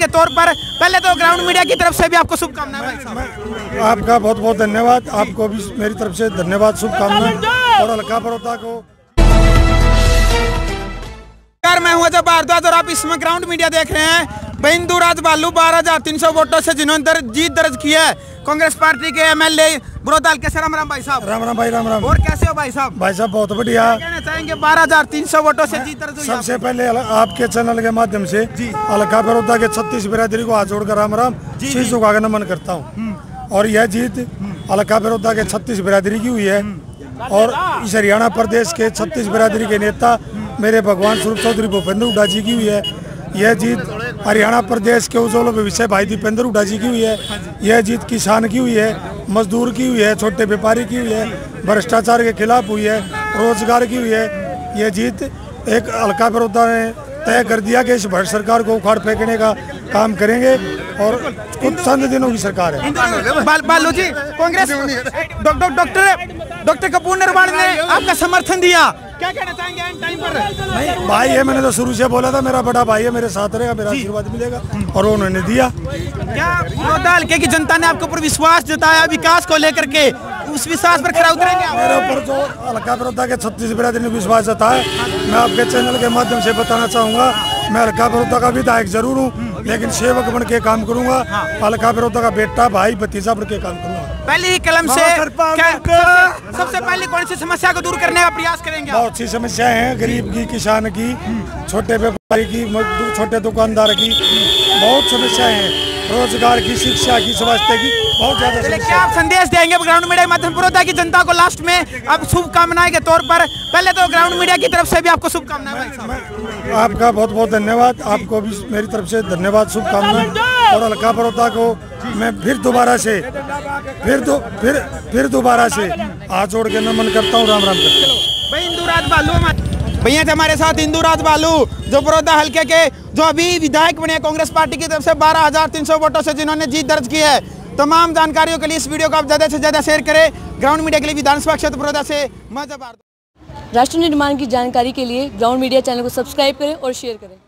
तौर पर पहले तो ग्राउंड मीडिया की तरफ से भी आपको शुभकामनाएं भाई साहब। आपका बहुत बहुत धन्यवाद, आपको भी मेरी तरफ से धन्यवाद, शुभकामनाएं। और हल्का बड़ौदा को मैं हूं अजय भारद्वाज और आप इसमें ग्राउंड मीडिया देख रहे हैं। इंदुराज बालू 12,300 वोटों से जिन्होंने जीत दर्ज की है, कांग्रेस पार्टी के एमएलए बुरोदा हल्के से। राम राम भाई साहब। राम राम भाई, राम राम। और कैसे हो भाई साहब? भाई साहब बहुत बढ़िया। कहना चाहेंगे 12,300 वोटों से जीत दर्ज हुई। सबसे पहले आपके चैनल के माध्यम से हल्का बड़ौदा के 36 बिरादरी को हाथ जोड़कर राम राम शीश झुकाकर नमन करता हूँ। और यह जीत हल्का बड़ौदा के 36 बिरादरी की हुई है और इस हरियाणा प्रदेश के 36 बिरादरी के नेता मेरे भगवान स्वरूप चौधरी भूपेंद्र हुड्डा जी की हुई है। यह जीत हरियाणा प्रदेश के उज्ज्वल भविष्य भाई दीपेंद्र हुड्डा जी की हुई है। यह जीत किसान की हुई है, मजदूर की हुई है, छोटे व्यापारी की हुई है, भ्रष्टाचार के खिलाफ हुई है, रोजगार की हुई है। यह जीत एक हल्का बड़ौदा ने तय कर दिया कि इस भ्रष्ट सरकार को उखाड़ फेंकने का काम करेंगे और कुछ चंद दिनों की सरकार है। बालू जी, कांग्रेस डॉक्टर कपूर निर्वाण ने आपका समर्थन दिया, क्या कहना चाहेंगे एंड टाइम पर? नहीं भाई है, मैंने तो शुरू से बोला था मेरा बड़ा भाई है, मेरे साथ रहेगा, मेरा आशीर्वाद मिलेगा और उन्होंने दिया। क्या बुरोदा हल्के की जनता ने आपके ऊपर विश्वास जताया विकास को लेकर के, उस विश्वास पर खरा उतरेंगे? मेरे ऊपर जो हल्का बड़ौदा के 36 बिरादरी ने विश्वास जताया, मैं आपके चैनल के माध्यम से बताना चाहूँगा, मैं हल्का बड़ौदा का विधायक जरूर हूँ लेकिन सेवक बन के काम करूँगा। हल्का बड़ौदा का बेटा भाई भतीजा बन के काम करूँगा। पहली ही कलम से सबसे पहले कौन सी समस्या को दूर करने का प्रयास करेंगे? बहुत सी समस्याएं हैं, गरीब की, किसान की, छोटे व्यापारी की, मजदूर, छोटे दुकानदार की, बहुत समस्याएं हैं, रोजगार की, शिक्षा की, स्वास्थ्य की, बहुत ज्यादा। क्या आप संदेश देंगे ग्राउंड मीडिया के माध्यम बड़ौदा की जनता को लास्ट में? अब शुभकामनाएं के तौर पर पहले तो ग्राउंड मीडिया की तरफ से भी आपको शुभकामनाएं भाई साहब। आपका बहुत बहुत धन्यवाद, आपको भी मेरी तरफ से धन्यवाद, शुभकामनाएं। और हल्का बड़ौदा को मैं फिर दोबारा से हाथ जोड़ के नमन करता हूँ, राम राम करता हूँ। भाई इंदुराज बालू भैया थे हमारे साथ, इंदुराज बालू जो बड़ौदा हल्के के जो अभी विधायक बने कांग्रेस पार्टी की तरफ से 12,300 वोटों से जिन्होंने जीत दर्ज की है। तमाम जानकारियों के लिए इस वीडियो को आप ज़्यादा से ज़्यादा शेयर करें। ग्राउंड मीडिया के लिए विधानसभा क्षेत्र बड़ौदा से मैं अजय भारद्वाज। राष्ट्र निर्माण की जानकारी के लिए ग्राउंड मीडिया चैनल को सब्सक्राइब करें और शेयर करें।